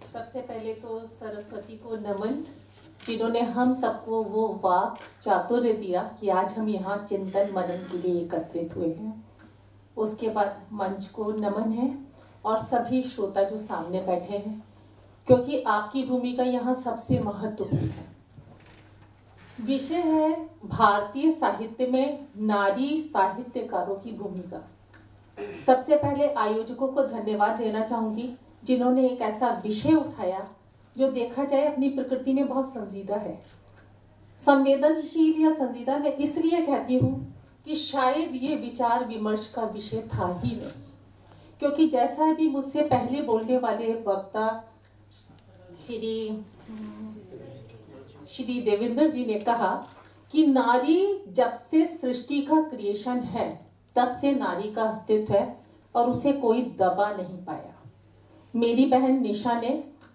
सबसे पहले तो सरस्वती को नमन, जिन्होंने हम सबको वो वाक चातुर्य दिया कि आज हम यहाँ चिंतन मनन के लिए एकत्रित हुए हैं। उसके बाद मंच को नमन है और सभी श्रोता जो सामने बैठे हैं, क्योंकि आपकी भूमिका यहाँ सबसे महत्वपूर्ण है। विषय है भारतीय साहित्य में नारी साहित्यकारों की भूमिका। सबसे पहले आयोजकों को धन्यवाद देना चाहूँगी, जिन्होंने एक ऐसा विषय उठाया जो देखा जाए अपनी प्रकृति में बहुत संजीदा है। संवेदनशील या संजीदा मैं इसलिए कहती हूँ कि शायद ये विचार विमर्श का विषय था ही नहीं, क्योंकि जैसा अभी मुझसे पहले बोलने वाले वक्ता श्री देवेंद्र जी ने कहा कि नारी जब से सृष्टि का क्रिएशन है तब से नारी का अस्तित्व है और उसे कोई दबा नहीं पाया। मेरी बहन निशा ने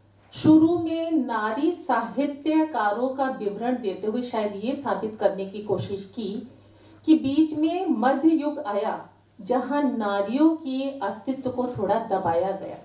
शुरू में नारी साहित्यकारों का विवरण देते हुए शायद ये साबित करने की कोशिश की कि बीच में मध्य युग आया जहां नारियों के अस्तित्व को थोड़ा दबाया गया,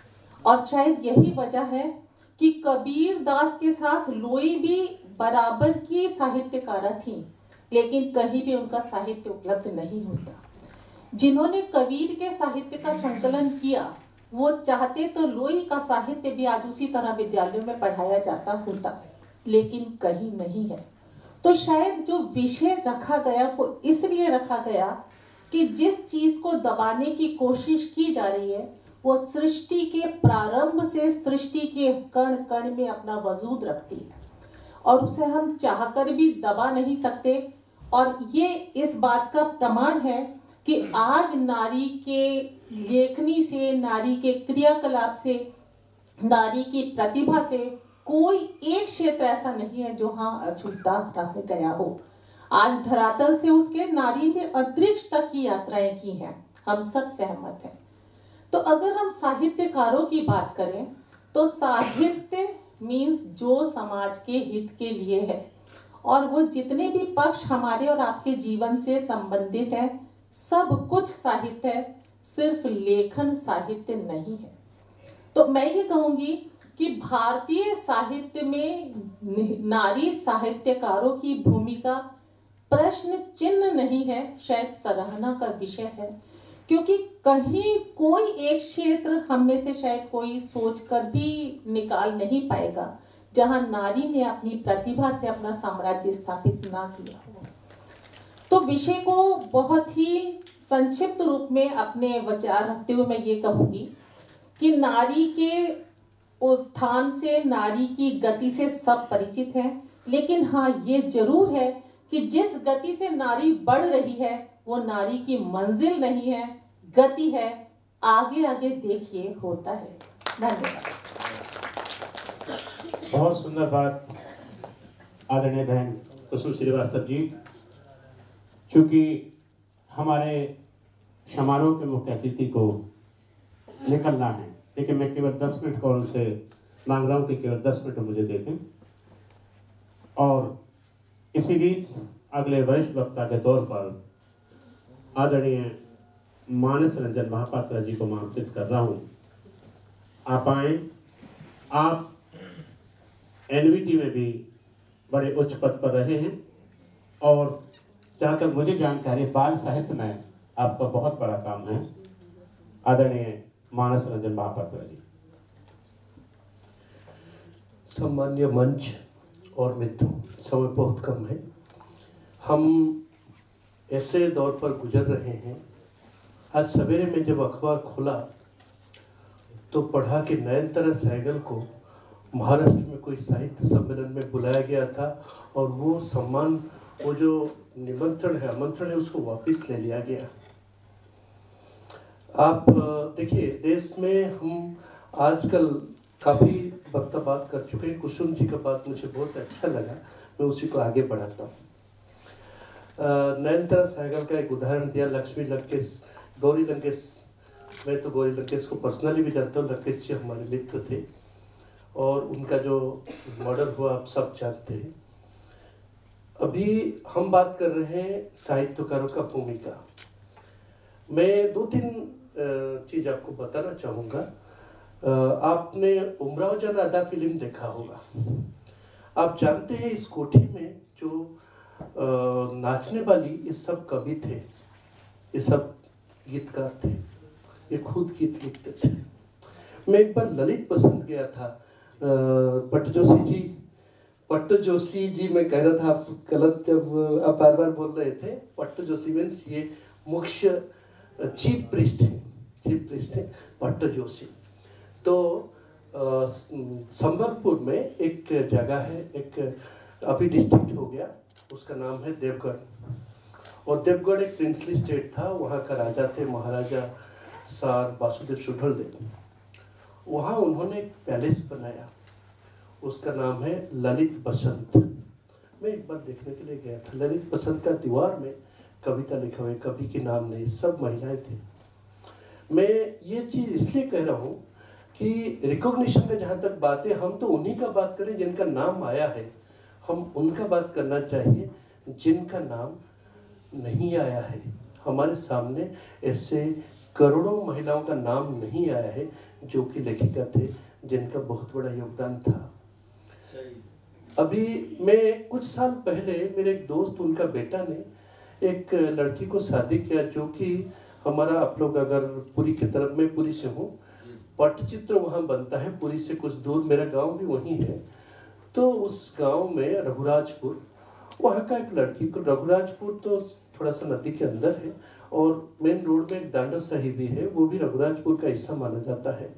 और शायद यही वजह है कि कबीर दास के साथ लोई भी बराबर की साहित्यकारा थी, लेकिन कहीं भी उनका साहित्य उपलब्ध नहीं होता। जिन्होंने कबीर के साहित्य का संकलन किया वो चाहते तो लोई का साहित्य भी आज उसी तरह विद्यालयों में पढ़ाया जाता होता, लेकिन कहीं नहीं है। तो शायद जो विषय रखा गया वो इसलिए रखा गया कि जिस चीज को दबाने की कोशिश की जा रही है वो सृष्टि के प्रारंभ से सृष्टि के कण कण में अपना वजूद रखती है और उसे हम चाहकर भी दबा नहीं सकते। और ये इस बात का प्रमाण है कि आज नारी के लेखनी से, नारी के क्रियाकलाप से, नारी की प्रतिभा से कोई एक क्षेत्र ऐसा नहीं है जो अछूता रह गया हो। आज धरातल से उठ के नारी ने अंतरिक्ष तक की यात्राएं की हैं, हम सब सहमत हैं। तो अगर हम साहित्यकारों की बात करें तो साहित्य मीन्स जो समाज के हित के लिए है, और वो जितने भी पक्ष हमारे और आपके जीवन से संबंधित है सब कुछ साहित्य है, सिर्फ लेखन साहित्य नहीं है। तो मैं ये कहूँगी कि भारतीय साहित्य में नारी साहित्यकारों की भूमिका प्रश्न चिन्ह नहीं है, शायद सराहना का विषय है, क्योंकि कहीं कोई एक क्षेत्र हम में से शायद कोई सोचकर भी निकाल नहीं पाएगा जहां नारी ने अपनी प्रतिभा से अपना साम्राज्य स्थापित ना किया हो। तो विषय को बहुत ही संक्षिप्त रूप में अपने विचार रखते हुए मैं ये कहूँगी कि नारी के उत्थान से, नारी की गति से सब परिचित हैं, लेकिन हाँ ये जरूर है कि जिस गति से नारी बढ़ रही है वो नारी की मंजिल नहीं है, गति है। आगे आगे देखिए होता है। धन्यवाद। बहुत सुंदर बात आदरणीय बहन कुसुम श्रीवास्तव जी। चूँकि हमारे समारोह के मुख्य अतिथि को निकलना है, लेकिन मैं केवल 10 मिनट का उनसे मांग रहा हूँ कि केवल 10 मिनट मुझे दे दें। और इसी बीच अगले वरिष्ठ वक्ता के तौर पर आदरणीय मानस रंजन महापात्रा जी को मैं आमंत्रित कर रहा हूँ। आप आए। आप एनवीटी में भी बड़े उच्च पद पर रहे हैं और जहाँ तक मुझे जानकारी बाल साहित्य में आपका बहुत बड़ा काम है। आदरणीय मानस रंजन महापात्रा जी। सम्मान्य मंच और मित्रों, समय बहुत कम है। हम ऐसे दौर पर गुजर रहे हैं। आज सवेरे में जब अखबार खोला तो पढ़ा कि नयनतारा सहगल को महाराष्ट्र में कोई साहित्य सम्मेलन में बुलाया गया था और वो सम्मान, वो जो आमंत्रण है उसको वापस ले लिया गया। आप देखिए, देश में हम आजकल काफ़ी वक्त बात कर चुके हैं। कुसुम जी का बात मुझे बहुत अच्छा लगा, मैं उसी को आगे बढ़ाता हूँ। नयनतारा सहगल का एक उदाहरण दिया, लक्ष्मी लंकेश, गौरी लंकेश। मैं तो गौरी लंकेश को पर्सनली भी जानता हूँ, लंकेश जी हमारे मित्र थे और उनका जो मर्डर हुआ आप सब जानते हैं। अभी हम बात कर रहे हैं साहित्यकारों का भूमिका। मैं 2-3 चीज़ आपको बताना चाहूँगा। आपने उमराव जान अदा फिल्म देखा होगा। आप जानते हैं इस कोठी में जो नाचने वाली ये सब कवि थे, ये सब गीतकार थे, ये खुद गीत लिखते थे। मैं एक बार ललित पसंद गया था, पट्ट जोशी जी मैं कह रहा था, आप गलत जब आप बार बार बोल रहे थे। पट्ट जोशी मीन्स ये मुख्य चीफ प्रीस्ट है पट्ट जोशी। तो संबलपुर में एक जगह है, एक अभी डिस्ट्रिक्ट हो गया, उसका नाम है देवगढ़। और देवगढ़ एक प्रिंसली स्टेट था, वहाँ का राजा थे महाराजा सार वासुदेव सुढलदेव। वहाँ उन्होंने एक पैलेस बनाया, उसका नाम है ललित बसंत। मैं एक बार देखने के लिए गया था। ललित बसंत का दीवार में कविता लिखा हुआ है, कवि के नाम नहीं, सब महिलाएं थी। मैं ये चीज़ इसलिए कह रहा हूँ कि रिकॉग्निशन का जहाँ तक बात है, हम तो उन्हीं का बात करें जिनका नाम आया है। हम उनका बात करना चाहिए जिनका नाम नहीं आया है। हमारे सामने ऐसे करोड़ों महिलाओं का नाम नहीं आया है जो कि लेखिका थे, जिनका बहुत बड़ा योगदान था। अभी मैं कुछ साल पहले मेरे एक दोस्त, उनका बेटा ने एक लड़की को शादी किया, जो कि हमारा, आप लोग अगर पुरी की तरफ, मैं पुरी से हूँ, पट्टचित्र वहाँ बनता है पुरी से कुछ दूर, मेरा गांव भी वहीं है। तो उस गांव में रघुराजपुर, वहाँ का एक लड़की को, रघुराजपुर तो थोड़ा सा नदी के अंदर है और मेन रोड में एक दांडा साही भी है, वो भी रघुराजपुर का हिस्सा माना जाता है।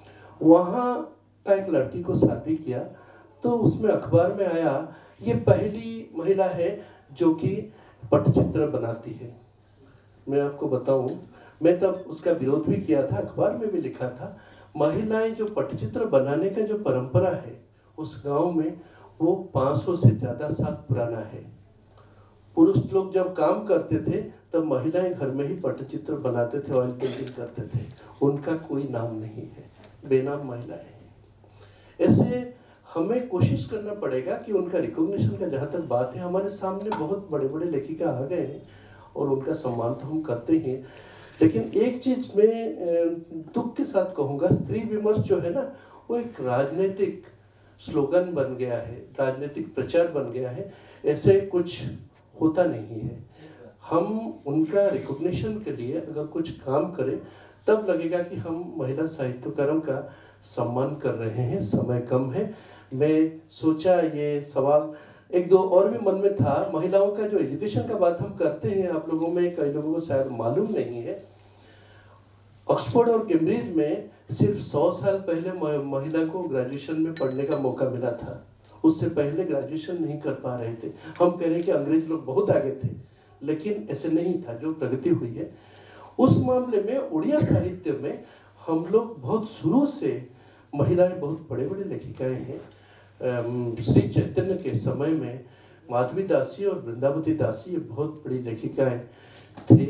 वहाँ का एक लड़की को शादी किया, तो उसमें अखबार में आया ये पहली महिला है जो कि पट्टचित्र बनाती है। मैं आपको बताऊं, मैं तब उसका विरोध भी किया था, अखबार में भी लिखा था। महिलाएं जो पट्टचित्र बनाने का जो परंपरा है उस गांव में, वो 500 से ज़्यादा साल पुराना है। पुरुष लोग जब काम करते थे तब महिलाएं घर में ही पट्टचित्र बनाते थे, ऑयल पेंटिंग करते थे। उनका कोई नाम नहीं है, बेनाम महिलाएं हैं। ऐसे हमें कोशिश करना पड़ेगा कि उनका रिकॉग्निशन का जहाँ तक बात है, हमारे सामने बहुत बड़े बड़े लेखिका आ गए हैं और उनका सम्मान तो हम करते हैं। लेकिन एक चीज़ मैं दुख के साथ कहूँगा, स्त्री विमर्श जो है ना, वो एक राजनीतिक स्लोगन बन गया है, राजनीतिक प्रचार बन गया है। ऐसे कुछ होता नहीं है। हम उनका रिकॉग्निशन के लिए अगर कुछ काम करें तब लगेगा कि हम महिला साहित्यकारों का सम्मान कर रहे हैं। समय कम है, मैं सोचा ये सवाल एक दो और भी मन में था। महिलाओं का जो एजुकेशन का बात हम करते हैं, आप लोगों में कई लोगों को शायद मालूम नहीं है, ऑक्सफोर्ड और कैम्ब्रिज में सिर्फ 100 साल पहले महिला को ग्रेजुएशन में पढ़ने का मौका मिला था। उससे पहले ग्रेजुएशन नहीं कर पा रहे थे। हम कह रहे हैं कि अंग्रेज लोग बहुत आगे थे, लेकिन ऐसे नहीं था। जो प्रगति हुई है उस मामले में, उड़िया साहित्य में हम लोग बहुत शुरू से, महिलाएं बहुत बड़े बड़े लेखिकाएं हैं। श्री चैतन्य के समय में माधवी दासी और वृंदावती दासी ये बहुत बड़ी लेखिकाएं थे।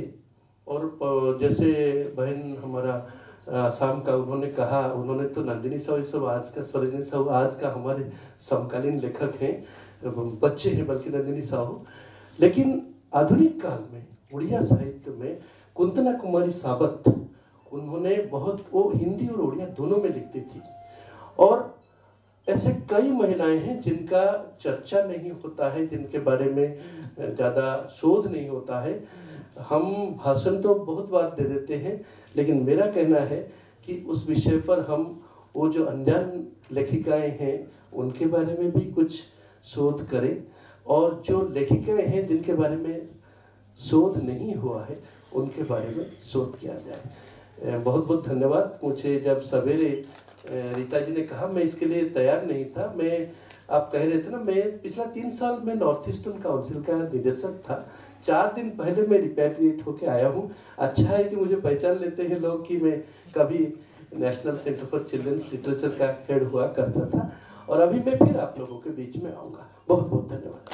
और जैसे बहन हमारा आसाम का, उन्होंने कहा, उन्होंने तो नंदिनी साहू, सब आज का, सरोजिनी साहू आज का हमारे समकालीन लेखक हैं, बच्चे हैं बल्कि नंदिनी साहू। लेकिन आधुनिक काल में उड़िया साहित्य में कुंतला कुमारी साबत, उन्होंने बहुत, वो हिंदी और उड़िया दोनों में लिखती थी। और ऐसे कई महिलाएं हैं जिनका चर्चा नहीं होता है, जिनके बारे में ज़्यादा शोध नहीं होता है। हम भाषण तो बहुत बार दे देते हैं, लेकिन मेरा कहना है कि उस विषय पर हम, वो जो अनजान लेखिकाएं हैं उनके बारे में भी कुछ शोध करें, और जो लेखिकाएं हैं जिनके बारे में शोध नहीं हुआ है उनके बारे में शोध किया जाए। बहुत बहुत धन्यवाद। मुझे जब सवेरे रीता जी ने कहा, मैं इसके लिए तैयार नहीं था। मैं, आप कह रहे थे ना, मैं पिछला 3 साल में नॉर्थ ईस्टर्न काउंसिल का निदेशक था। 4 दिन पहले मैं रिपैट्रिएट होके आया हूँ। अच्छा है कि मुझे पहचान लेते हैं लोग कि मैं कभी national centre for children's literature का हेड हुआ करता था, और अभी मैं फिर आप लोगों के बीच में आऊँगा। बहुत बहुत धन्यवाद।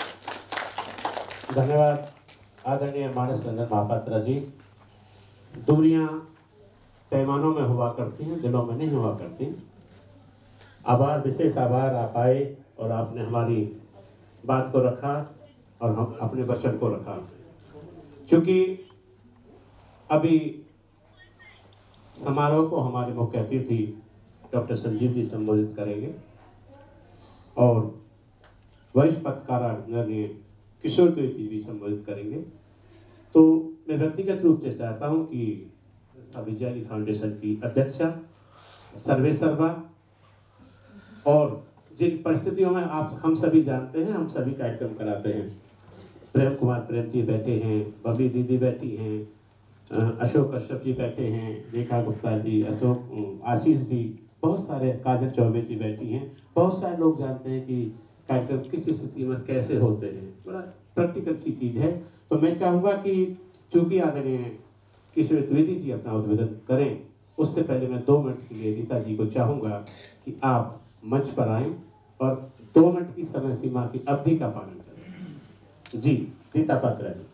धन्यवाद आदरणीय मानस रंजन महापात्रा जी। दूरियां पैमानों में हुआ करती हैं, दिलों में नहीं हुआ करती। आभार, विशेष आभार, आप आए और आपने हमारी बात को रखा और हम अपने वचन को रखा। क्योंकि अभी समारोह को हमारे मुख्य अतिथि डॉक्टर संजीव जी संबोधित करेंगे और वरिष्ठ पत्रकार आदरणीय किशोर द्विवेदी जी भी संबोधित करेंगे। तो मैं व्यक्तिगत रूप से चाहता हूं कि विजयानी फाउंडेशन की अध्यक्षा सर्वे सर्वा और जिन परिस्थितियों में आप हम सभी जानते हैं, हम सभी कार्यक्रम कराते हैं, प्रेम कुमार प्रेम जी बैठे हैं, बबी दीदी बैठी हैं, अशोक कश्यप जी बैठे हैं, रेखा गुप्ता जी, अशोक आशीष जी, बहुत सारे, काजल चौबे जी बैठी हैं। बहुत सारे लोग जानते हैं कि कार्यक्रम किस स्थिति में कैसे होते हैं, बड़ा प्रैक्टिकल सी चीज़ है। तो मैं चाहूँगा कि चूँकि आदरणीय किशोर द्विवेदी जी अपना उद्बोधन करें, उससे पहले मैं 2 मिनट के लिए रीता जी को चाहूँगा कि आप मंच पर आएँ और 2 मिनट की समय सीमा की अवधि का पालन करें। जी, रीता पात्रा जी।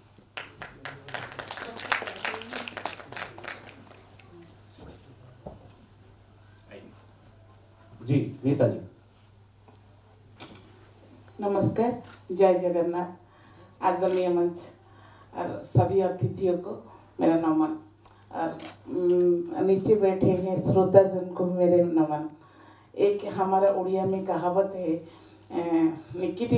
जी, रीता जी। नमस्कार, जय जगन्नाथ। आदरणीय मंच और सभी अतिथियों को मेरा नमन और नीचे बैठे हैं श्रोताजन को मेरे नमन। एक हमारा उड़िया में कहावत है, निकिती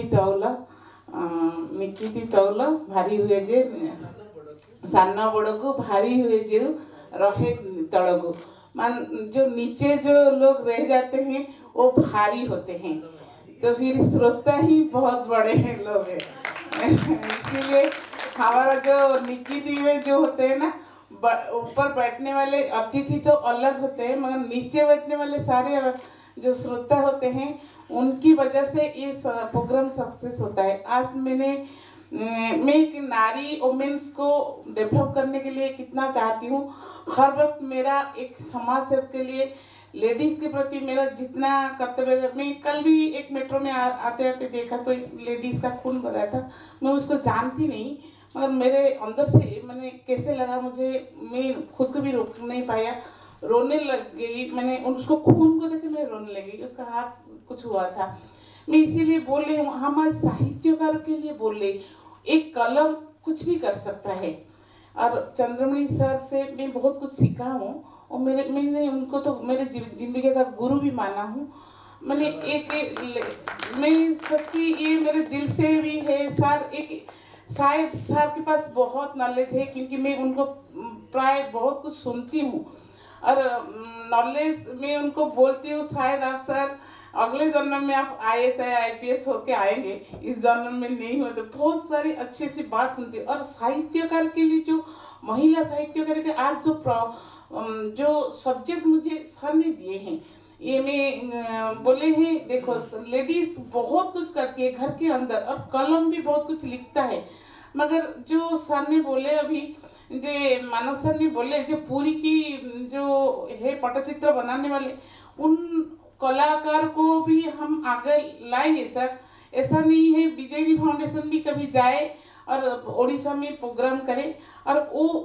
तौला भारी हुए जे सान्ना बड़ो को भारी हुए जो रहे तड़ो को। मान जो नीचे जो लोग रह जाते हैं वो भारी होते हैं, तो फिर श्रोता ही बहुत बड़े हैं लोग हैं। इसीलिए हमारा जो निकिती में जो होते हैं ना, ऊपर बैठने वाले अतिथि तो अलग होते हैं, मगर नीचे बैठने वाले सारे जो श्रोता होते हैं उनकी वजह से ये प्रोग्राम सक्सेस होता है। आज मैं एक नारी वुमेन्स को डेवलप करने के लिए कितना चाहती हूँ। हर वक्त मेरा एक समाज सेवक के लिए लेडीज़ के प्रति मेरा जितना कर्तव्य है। मैं कल भी एक मेट्रो में आते आते देखा तो एक लेडीज़ का खून भर रहा था। मैं उसको जानती नहीं, मगर मेरे अंदर से मैंने कैसे लगा मुझे, मैं खुद को भी रोक नहीं पाया, रोने लग गई। मैंने उसको खून को देखे मैं रोने लगी, उसका हाथ कुछ हुआ था। मैं इसीलिए बोल रही हूँ, हमारे साहित्यकार के लिए बोल रही, एक कलम कुछ भी कर सकता है। और चंद्रमणि सर से मैं बहुत कुछ सीखा हूँ और मैंने उनको तो मेरे जिंदगी का गुरु भी माना हूँ। मैंने मैं सच्ची ये मेरे दिल से भी है सर। शायद सर के पास बहुत नॉलेज है, क्योंकि मैं उनको प्राय बहुत कुछ सुनती हूँ और नॉलेज में उनको बोलती हूँ। शायद आप सर अगले जन्म में आप IAS IPS होके आएंगे, इस जन्म में नहीं हो। तो बहुत सारी अच्छी अच्छी बात सुनती हूँ। और साहित्यकार के लिए जो महिला साहित्यकार के आज जो सब्जेक्ट मुझे सर ने दिए हैं, ये मैं बोले हैं, देखो लेडीज़ बहुत कुछ करती है घर के अंदर और कलम भी बहुत कुछ लिखता है, मगर जो सर ने बोले अभी, जे मानस सर ने बोले, जो पूरी की जो है पटचित्र बनाने वाले उन कलाकार को भी हम आगे लाएंगे सर। ऐसा नहीं है, विजयनी फाउंडेशन भी कभी जाए और ओडिशा में प्रोग्राम करे और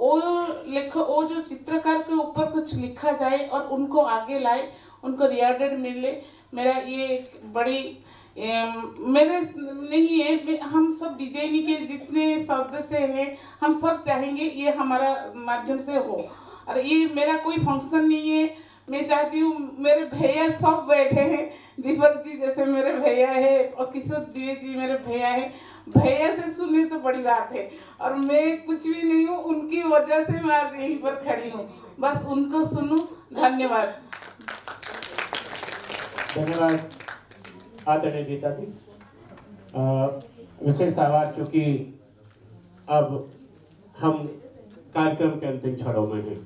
वो जो चित्रकार के ऊपर कुछ लिखा जाए और उनको आगे लाए, उनको रिवार्ड मिले। मेरा ये बड़ी मेरे नहीं है, हम सब विजयनी के जितने सदस्य हैं हम सब चाहेंगे ये हमारा माध्यम से हो। और ये मेरा कोई फंक्शन नहीं है, मैं चाहती हूँ मेरे भैया सब बैठे हैं, दीपक जी जैसे मेरे भैया है और किशोर द्विवेदी जी मेरे भैया है। भैया से सुने तो बड़ी बात है, और मैं कुछ भी नहीं हूँ, उनकी वजह से मैं आज यहीं पर खड़ी हूँ। बस उनको सुनूं। धन्यवाद। धन्यवाद आदरणीय गीता जी। विशेष आभार, चूँकि अब हम कार्यक्रम के अंतिम क्षणों में हैं।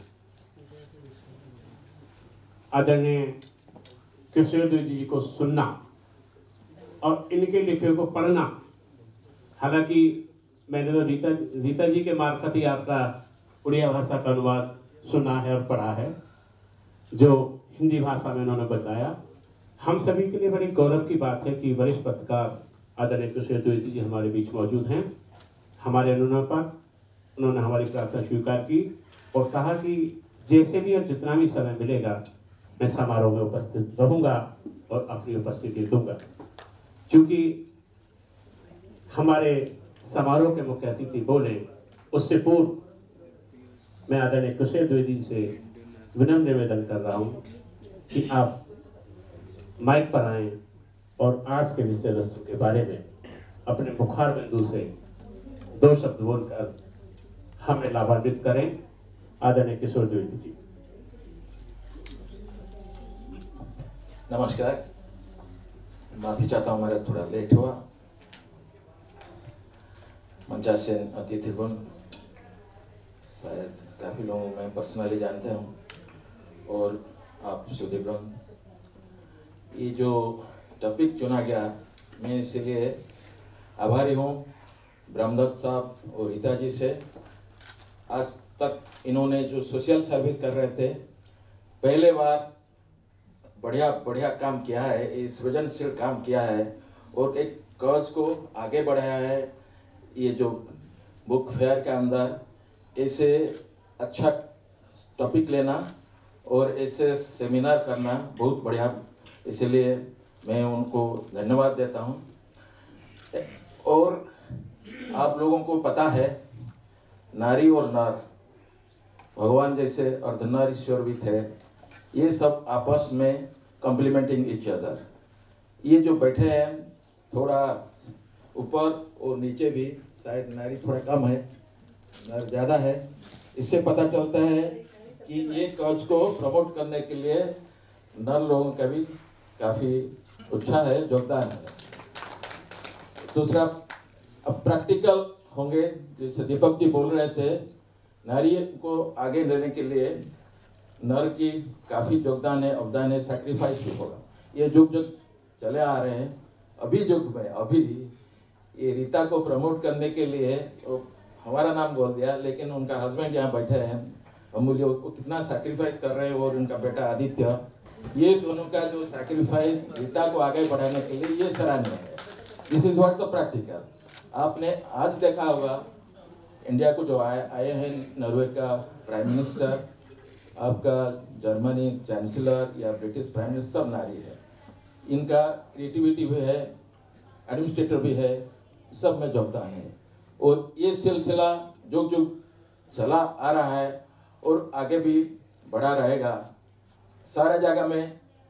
आदरणीय किशोर द्विवेदी जी को सुनना और इनके लिखे को पढ़ना, हालांकि मैंने तो रीता जी के मार्फत ही आपका उड़िया भाषा का अनुवाद सुना है और पढ़ा है, जो हिंदी भाषा में उन्होंने बताया। हम सभी के लिए बड़ी गौरव की बात है कि वरिष्ठ पत्रकार आदरणीय किशोर द्विवेदी जी हमारे बीच मौजूद हैं। हमारे अनुरोध पर उन्होंने हमारी प्रार्थना स्वीकार की और कहा कि जैसे भी और जितना भी समय मिलेगा मैं समारोह में उपस्थित रहूंगा और अपनी उपस्थिति दूंगा। क्योंकि हमारे समारोह के मुख्य अतिथि बोले, उससे पूर्व मैं आदरणीय किशोर द्विवेदी से विनम्र निवेदन कर रहा हूँ कि आप माइक पर आएं और आज के विषय वस्तु के बारे में अपने मुखार बिंदु से 2 शब्द बोलकर हमें लाभान्वित करें। आदरणीय किशोर द्विवेदी जी। नमस्कार। माफी चाहता हूँ, मेरा थोड़ा लेट हुआ। मंचासीन अतिथिगण, शायद काफ़ी लोगों मैं पर्सनली जानते हूँ, और आप सुदीप्रण, ये जो टॉपिक चुना गया, मैं इसलिए आभारी हूँ ब्रह्मदत्त साहब और रीता जी से। आज तक इन्होंने जो सोशल सर्विस कर रहे थे, पहले बार बढ़िया काम किया है, ये सृजनशील काम किया है और एक कॉज को आगे बढ़ाया है। ये जो बुक फेयर के अंदर ऐसे अच्छा टॉपिक लेना और ऐसे सेमिनार करना बहुत बढ़िया, इसलिए मैं उनको धन्यवाद देता हूँ। और आप लोगों को पता है, नारी और नर भगवान जैसे अर्धनारीश्वर भी थे, ये सब आपस में कॉम्प्लीमेंटिंग ईच अदर। ये जो बैठे हैं थोड़ा ऊपर और नीचे भी, शायद नारी थोड़ा कम है, नर ज़्यादा है। इससे पता चलता है कि ये कॉज को प्रमोट करने के लिए नर लोगों का भी काफ़ी उत्साह है, योगदान है। दूसरा, अब प्रैक्टिकल होंगे, जैसे दीपक जी बोल रहे थे, नारी को आगे लेने के लिए नर की काफ़ी योगदान है, अवदान है, सैक्रिफाइस भी होगा। ये युग चले आ रहे हैं, अभी युग में अभी ये रीता को प्रमोट करने के लिए हमारा नाम बोल दिया, लेकिन उनका हस्बैंड यहाँ बैठे हैं, अमूल्य, वो कितना सैक्रिफाइस कर रहे हैं, और उनका बेटा आदित्य, ये दोनों का जो सैक्रिफाइस रीता को आगे बढ़ाने के लिए, ये सराहनीय है। This is what the practical. आपने आज देखा होगा इंडिया को जो आए हैं, नॉर्वे का प्राइम मिनिस्टर, आपका जर्मनी चांसलर या ब्रिटिश प्राइम मिनिस्टर, सब नारी है। इनका क्रिएटिविटी भी है, एडमिनिस्ट्रेटर भी है, सब में योगदान है। और ये सिलसिला जो चला आ रहा है और आगे भी बढ़ा रहेगा। सारे जगह में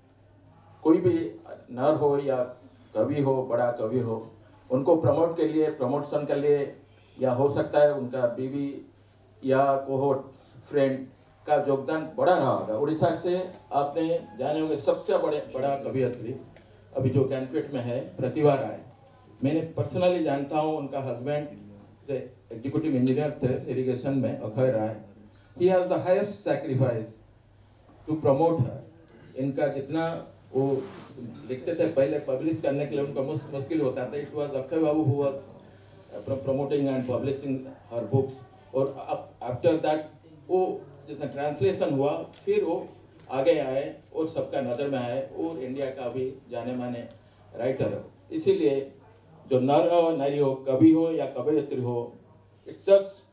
कोई भी नर हो या कवि हो, बड़ा कवि हो, उनको प्रमोट के लिए, प्रमोशन के लिए, या हो सकता है उनका बीवी या कोहोट फ्रेंड का योगदान बड़ा रहा होगा। उड़ीसा से आपने जाने होंगे सबसे बड़ा कवियत्री अभी जो कैंडिडेट में है, प्रतिभा राय। मैंने पर्सनली जानता हूँ, उनका हस्बैंड एग्जीक्यूटिव इंजीनियर थे इरिगेशन में, Akshay Rai. He has the highest sacrifice to promote her. इनका जितना वो लिखते थे पहले, पब्लिश करने के लिए उनका मुश्किल होता था। It was Akshay Babu who was promoting and publishing her books. और आफ्टर दैट वो जैसा ट्रांसलेशन हुआ, फिर वो आगे आए और सबका नज़र में आए, और इंडिया का भी जाने माने राइटर हो। इसीलिए जो नर हो, नारी हो, कवि हो या कवयित्री हो, it's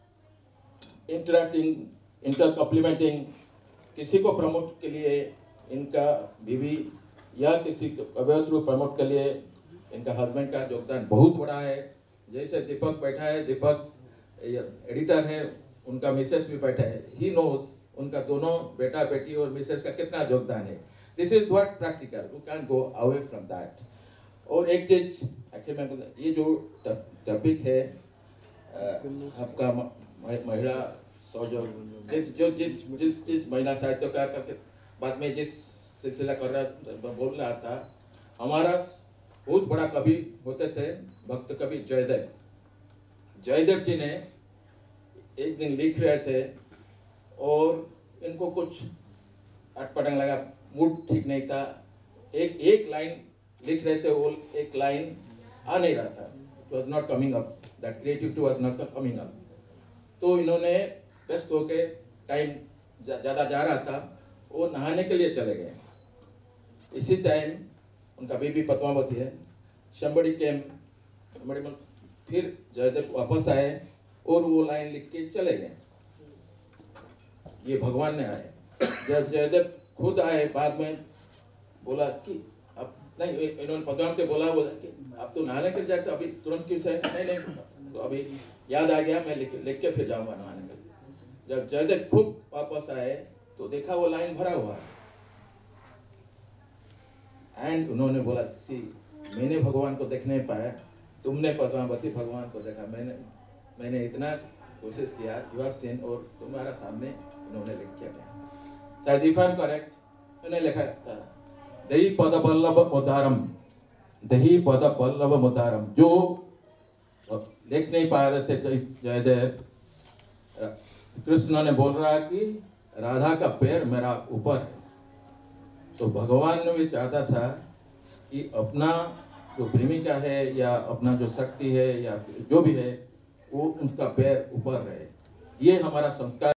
just interacting, inter complementing. किसी को प्रमोट के लिए इनका बीवी या किसी कवयित्री प्रमोट के लिए इनका हस्बैंड का योगदान बहुत बड़ा है। जैसे दीपक बैठा है, दीपक एडिटर है, उनका मिसेस भी बैठा है। ही नोज उनका दोनों बेटा बेटी और मिसेस का कितना योगदान है। This is what practical, we can go away from that. और एक चीज आखिर में, ये जो टॉपिक है आपका महिला सहयोग, जिस चीज महिला साहित्यकार करते, बाद में जिस सिलसिला कर रहा बोल रहा था, हमारा बहुत बड़ा कवि होते थे, भक्त कवि जयदेव। जयदेव जी ने एक दिन लिख रहे थे और इनको कुछ अटपटंग लगा, मूड ठीक नहीं था। एक लाइन लिख रहे थे, वो एक लाइन आ नहीं रहा था, it was not coming up, that creativity was not coming up. तो इन्होंने व्यस्त होके, टाइम ज़्यादा जा रहा था, वो नहाने के लिए चले गए। इसी टाइम उनका बीबी पद्मावती है, somebody came, फिर जयदेव वापस आए और वो लाइन लिख के चले गए। ये भगवान ने आए, जब जयदेव खुद आए बाद में, बोला कि अब नहीं, इन्होंने पद्मावती बोला कि अब तो नहाने के जाते, अभी तुरंत क्यों से नहीं, तो अभी याद आ गया, मैं लिख के फिर जाऊंगा नहाने के लिए। जब जयदेव खुद वापस आए तो तो देखा वो लाइन भरा हुआ है। एंड उन्होंने बोला, सी मैंने भगवान को देख नहीं पाया, तुमने पद्मावती भगवान को देखा, मैंने इतना कोशिश किया, यू हैव सीन, और तुम्हारा सामने उन्होंने लिख किया गया, शायद इफ आई एम करेक्ट, उन्होंने लिखा था दही पद बल्लभ मुदारम, दही पद बल्लभ मुदारम। जो लिख नहीं पा रहे थे जयदेव, कृष्ण ने बोल रहा कि राधा का पैर मेरा ऊपर है। तो भगवान ने भी चाहता था कि अपना जो प्रेमिका है या अपना जो शक्ति है या जो भी है वो उसका पैर ऊपर रहे। ये हमारा संस्कार